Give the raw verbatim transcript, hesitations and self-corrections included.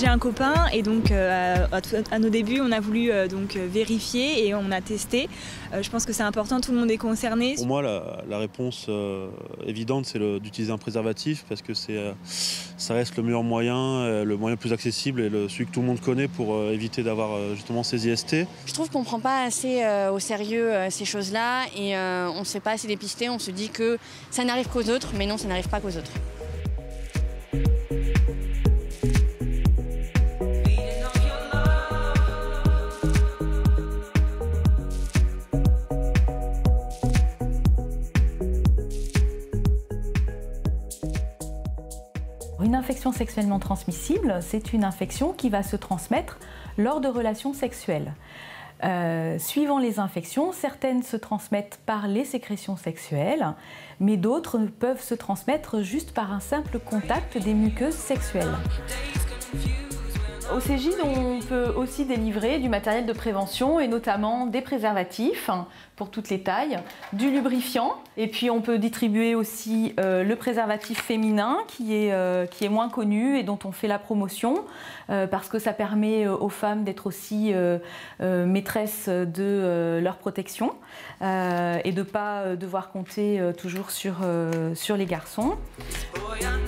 J'ai un copain et donc euh, à, à nos débuts on a voulu euh, donc vérifier et on a testé. Euh, je pense que c'est important, tout le monde est concerné. Pour moi la, la réponse euh, évidente c'est d'utiliser un préservatif parce que c'est, euh, ça reste le meilleur moyen, euh, le moyen le plus accessible et le, celui que tout le monde connaît pour euh, éviter d'avoir euh, justement ces I S T. Je trouve qu'on ne prend pas assez euh, au sérieux euh, ces choses-là et euh, on ne se fait pas assez dépister, on se dit que ça n'arrive qu'aux autres, mais non, ça n'arrive pas qu'aux autres. Une infection sexuellement transmissible, c'est une infection qui va se transmettre lors de relations sexuelles. Euh, suivant les infections, certaines se transmettent par les sécrétions sexuelles, mais d'autres peuvent se transmettre juste par un simple contact des muqueuses sexuelles. Au C G I D, on peut aussi délivrer du matériel de prévention et notamment des préservatifs pour toutes les tailles, du lubrifiant et puis on peut distribuer aussi euh, le préservatif féminin qui est, euh, qui est moins connu et dont on fait la promotion euh, parce que ça permet aux femmes d'être aussi euh, euh, maîtresses de euh, leur protection euh, et de ne pas devoir compter euh, toujours sur, euh, sur les garçons.